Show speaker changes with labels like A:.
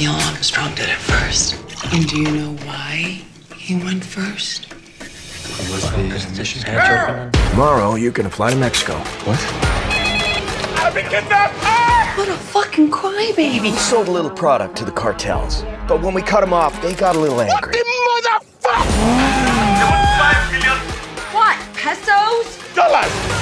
A: Neil Armstrong did it first. And do you know why he went first?
B: Was the mission had
C: Tomorrow, you're gonna fly to Mexico.
B: What?
D: I've been kidnapped!
A: What a fucking crybaby.
C: We sold a little product to the cartels, but when we cut them off, they got a little angry.
D: Motherfucker!
E: What? Pesos?
D: $!